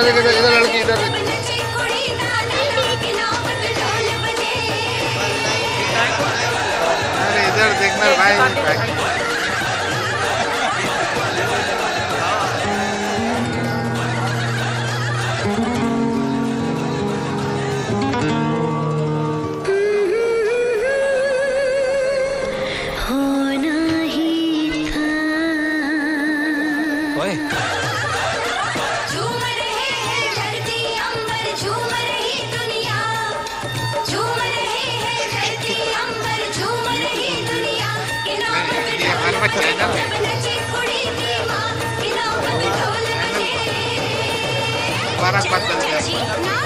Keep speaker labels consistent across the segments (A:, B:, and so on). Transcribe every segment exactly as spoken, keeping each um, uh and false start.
A: इधर देख, इधर इधर लड़की इधर। अरे इधर देखना भाई। बारह बात चल गया।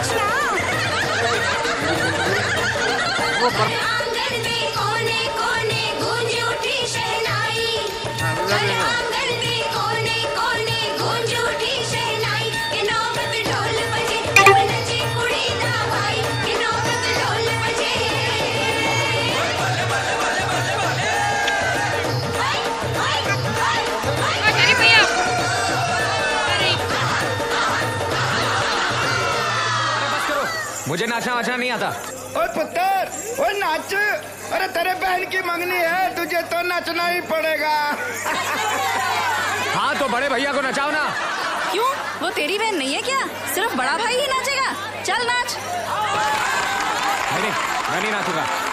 A: वो पर
B: मुझे नाचना वाचना नहीं आता।
C: ओए पुत्र, ओए नाच। अरे तेरे बहन की मंगनी है, तुझे तो नाचना ही पड़ेगा।
B: हाँ तो बड़े भैया को नचाओ ना।
D: क्यों, वो तेरी बहन नहीं है क्या? सिर्फ बड़ा भाई ही नाचेगा। चल नाच।
B: नहीं नहीं, मैं नहीं नाचूंगा।